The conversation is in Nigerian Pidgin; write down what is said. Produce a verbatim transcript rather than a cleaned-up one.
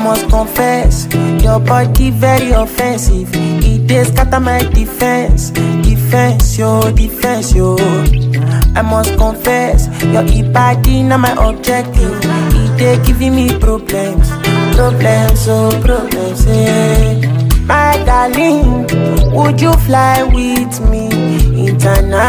must confess, your body very offensive. It dey scatter my defense, defense, yo, defense, yo. I must confess, your body not my objective. It dey giving me problems, problems, oh, problems, eh. My darling, would you fly with me international?